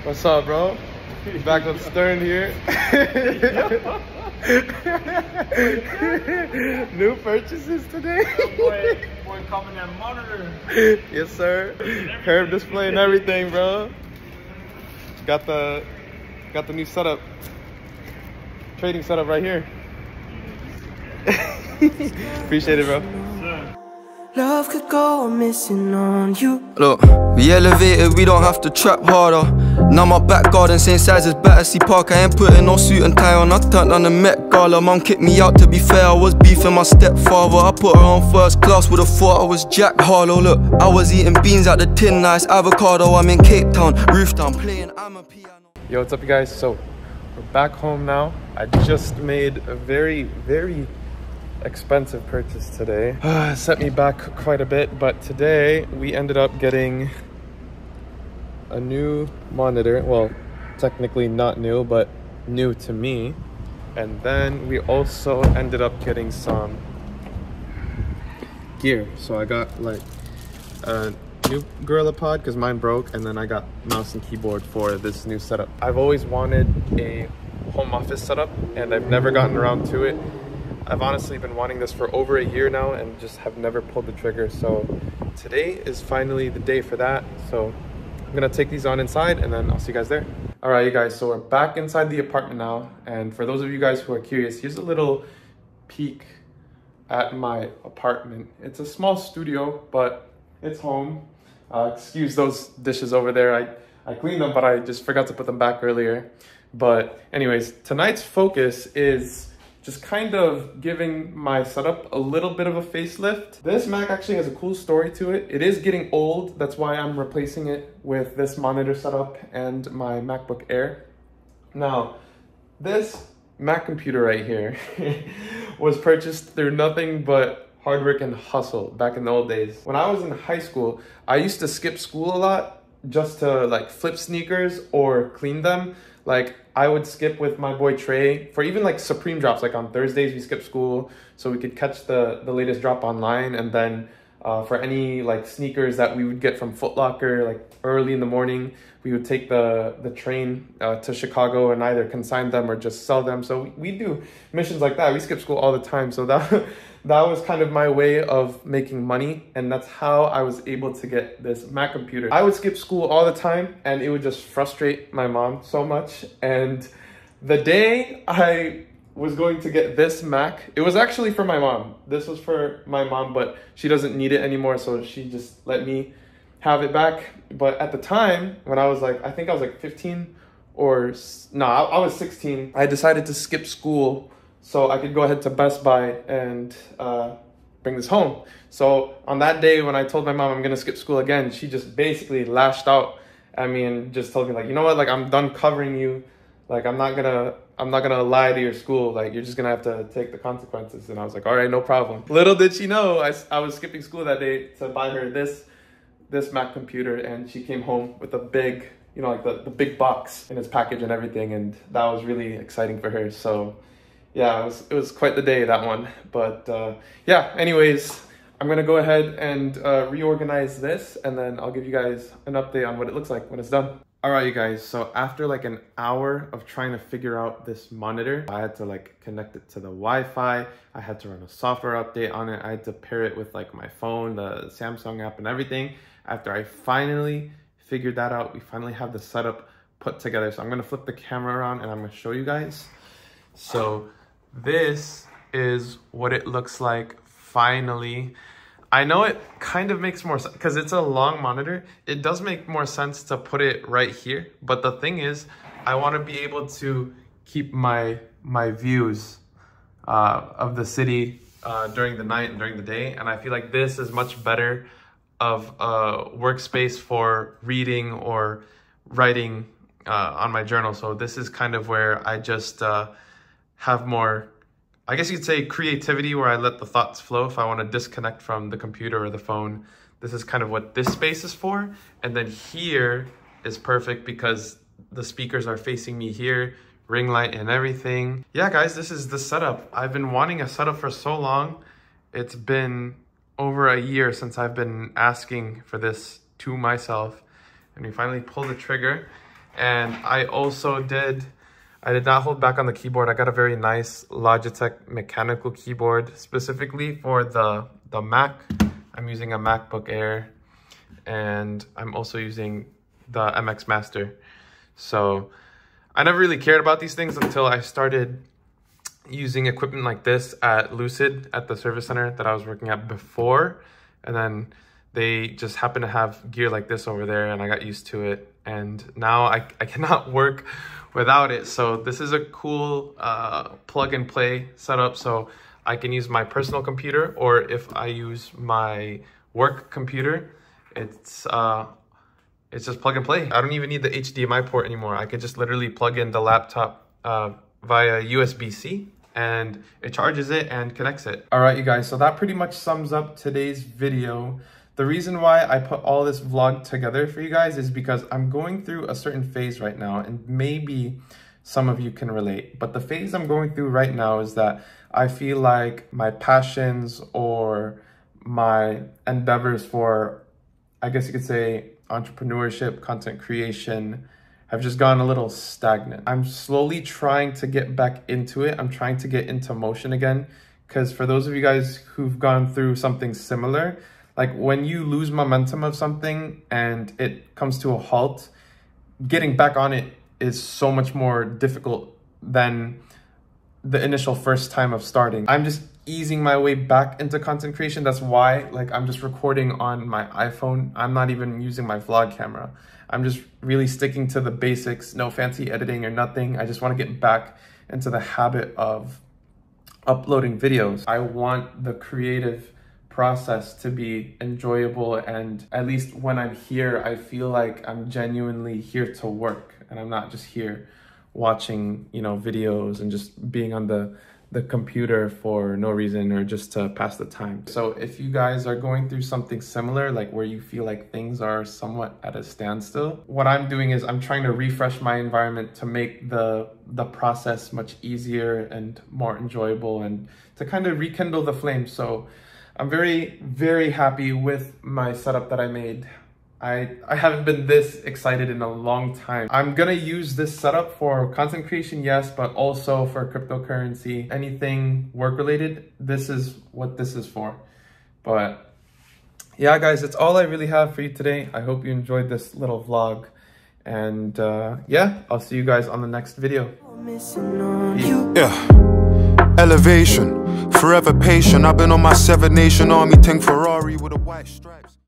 What's up, bro? Back with Stern here. New purchases today. Boy, coming that monitor. Yes, sir. Curve display and everything, bro. Got the new setup. Trading setup right here. Appreciate it, bro. Love could go missing on you. Look, we elevated, we don't have to trap harder. Now my back garden, same size as Battersea Park. I ain't putting no suit and tie on, I turned on the Met Gala. Mum kicked me out, to be fair, I was beefing my stepfather. I put her on first class, would've thought I was Jack Harlow. Look, I was eating beans out the tin, nice avocado. I'm in Cape Town, roof down, playing, I'm a piano. Yo, what's up, you guys? So, we're back home now. I just made a very expensive purchase today. Set me back quite a bit, but today we ended up getting a new monitor. Well, technically not new, but new to me. And then we also ended up getting some gear. So I got like a new GorillaPod because mine broke, and then I got mouse and keyboard for this new setup. I've always wanted a home office setup and I've never gotten around to it. I've honestly been wanting this for over a year now and just have never pulled the trigger. So today is finally the day for that. So I'm gonna take these on inside and then I'll see you guys there. All right, you guys, so we're back inside the apartment now. And for those of you guys who are curious, here's a little peek at my apartment. It's a small studio, but it's home. Excuse those dishes over there. I cleaned them, but I just forgot to put them back earlier. But anyways, tonight's focus is just kind of giving my setup a little bit of a facelift. This Mac actually has a cool story to it. It is getting old. That's why I'm replacing it with this monitor setup and my MacBook Air. Now, this Mac computer right here was purchased through nothing but hard work and hustle back in the old days. When I was in high school, I used to skip school a lot just to like flip sneakers or clean them. Like I would skip with my boy Trey for even like Supreme drops. Like on Thursdays we skip school so we could catch the latest drop online, and then for any like sneakers that we would get from Foot Locker like early in the morning, we would take the train to Chicago and either consign them or just sell them. So we do missions like that. We skip school all the time. So that was kind of my way of making money, and that's how I was able to get this Mac computer. I would skip school all the time and it would just frustrate my mom so much. And the day I was going to get this Mac, it was actually for my mom. This was for my mom, but she doesn't need it anymore, so she just let me have it back. But at the time, when I was like, I think I was like 15 or, no, I was 16. I decided to skip school so I could go ahead to Best Buy and bring this home. So on that day when I told my mom I'm gonna skip school again, she just basically lashed out at me and just told me like, you know what, like I'm done covering you. Like I'm not gonna lie to your school. Like you're just gonna have to take the consequences. And I was like, all right, no problem. Little did she know, I was skipping school that day to buy her this Mac computer, and she came home with a big, you know, like the big box in its package and everything, and that was really exciting for her. So yeah, it was quite the day, that one. But yeah, anyways, I'm gonna go ahead and reorganize this, and then I'll give you guys an update on what it looks like when it's done. All right, you guys, so after like an hour of trying to figure out this monitor, I had to like connect it to the Wi-Fi. I had to run a software update on it. I had to pair it with like my phone, the Samsung app and everything. After I finally figured that out, we finally have the setup put together. So I'm gonna flip the camera around and I'm gonna show you guys. So this is what it looks like finally. I know it kind of makes more sense because it's a long monitor. It does make more sense to put it right here. But the thing is, I want to be able to keep my views of the city during the night and during the day. And I feel like this is much better of a workspace for reading or writing on my journal. So this is kind of where I just have more, I guess you could say, creativity, where I let the thoughts flow. If I want to disconnect from the computer or the phone, this is kind of what this space is for. And then here is perfect because the speakers are facing me here, ring light and everything. Yeah, guys, this is the setup. I've been wanting a setup for so long. It's been over a year since I've been asking for this to myself, and we finally pulled the trigger. And I did not hold back on the keyboard. I got a very nice Logitech mechanical keyboard specifically for the Mac. I'm using a MacBook Air, and I'm also using the MX Master. So I never really cared about these things until I started using equipment like this at Lucid at the service center that I was working at before. And then they just happen to have gear like this over there, and I got used to it. And now I cannot work without it. So this is a cool plug and play setup. So I can use my personal computer, or if I use my work computer, it's just plug and play. I don't even need the HDMI port anymore. I could just literally plug in the laptop via USB-C, and it charges it and connects it. All right, you guys, so that pretty much sums up today's video. The reason why I put all this vlog together for you guys is because I'm going through a certain phase right now, and maybe some of you can relate. But the phase I'm going through right now is that I feel like my passions or my endeavors for, I guess you could say, entrepreneurship, content creation, have just gone a little stagnant. I'm slowly trying to get back into it. I'm trying to get into motion again, because for those of you guys who've gone through something similar, like when you lose momentum of something and it comes to a halt, getting back on it is so much more difficult than the initial first time of starting. I'm just easing my way back into content creation. That's why, like, I'm just recording on my iPhone. I'm not even using my vlog camera. I'm just really sticking to the basics, no fancy editing or nothing. I just want to get back into the habit of uploading videos. I want the creative process to be enjoyable, and at least when I'm here, I feel like I'm genuinely here to work, and I'm not just here watching, you know, videos and just being on the computer for no reason or just to pass the time. So if you guys are going through something similar, like where you feel like things are somewhat at a standstill, what I'm doing is I'm trying to refresh my environment to make the process much easier and more enjoyable, and to kind of rekindle the flame. So I'm very, very happy with my setup that I made. I haven't been this excited in a long time. I'm gonna use this setup for content creation, yes, but also for cryptocurrency. Anything work related, this is what this is for. But yeah, guys, that's all I really have for you today. I hope you enjoyed this little vlog. And yeah, I'll see you guys on the next video. Yeah. Elevation, forever patient. I've been on my 7 Nation Army tank Ferrari with a white stripes.